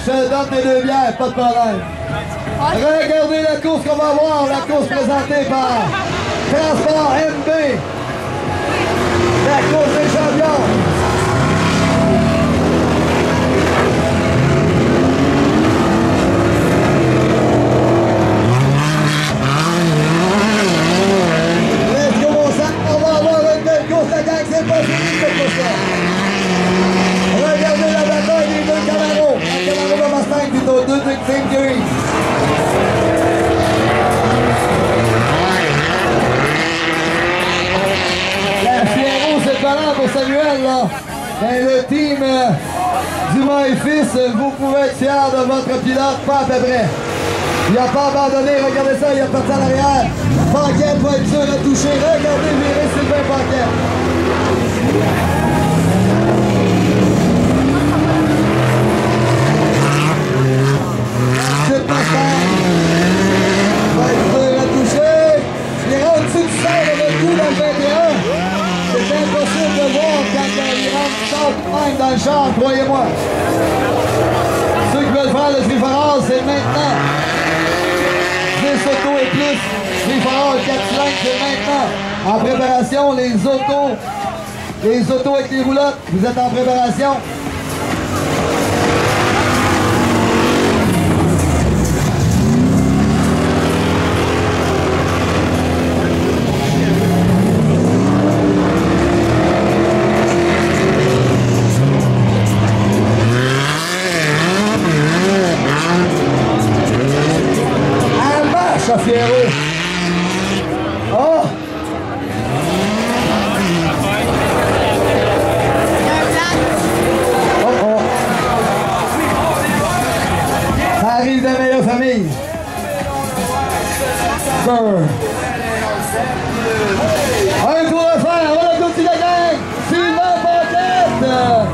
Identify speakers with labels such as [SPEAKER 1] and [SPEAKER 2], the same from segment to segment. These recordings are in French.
[SPEAKER 1] Je te donne tes 2 bières, pas de problème. Regardez la course qu'on va voir, la course présentée par Transport MB. La course des champions. Let's go, on va avoir une belle course, la gang, c'est pas fini cette course-là. Regardez la bataille des 2 Camaro. Un Camaro de Mustang plutôt, 2 Big Fingers. La Fiero, c'est le ballon pour Samuel, là. Ben, le team Dumas et Fils, vous pouvez être fiers de votre pilote, pas à peu près. Il n'a pas abandonné, regardez ça, il a parti à l'arrière. Paquette va être sûr à toucher. Regardez, virer Sylvain Paquette. C'est pas ça. Va être sûr à toucher. Il est au-dessus du 16 avec le coup dans le 21. C'est impossible de voir quand il rentre même dans le champ, croyez-moi. Ceux qui veulent faire le Free-for-All, c'est maintenant. 10 autos et plus. Free-for-All 4 cylindres, c'est maintenant. En préparation, les autos avec les roulottes, vous êtes en préparation. Fiero. Oh! Oh! Ça arrive de la meilleure famille. Un tour à faire, on va continuer la gang. Sylvain Paquette.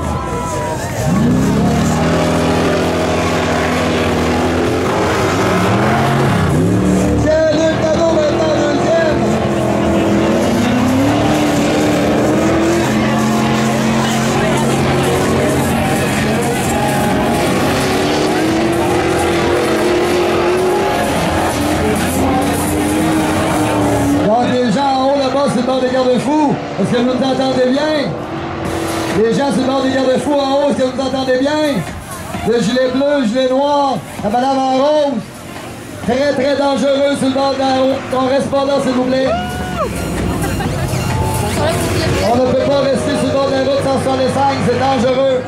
[SPEAKER 1] Sur le bord des garde-fous, est-ce que vous nous entendez bien? Les gens sur le bord des garde-fous en haut, est-ce que vous nous entendez bien? Le gilet bleu, le gilet noir, la madame en rose. Très très dangereux sur le bord de la route. On reste pas là, s'il vous plaît. On ne peut pas rester sur le bord de la route sans 165, c'est dangereux.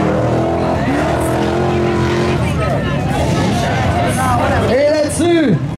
[SPEAKER 1] Et là-dessus,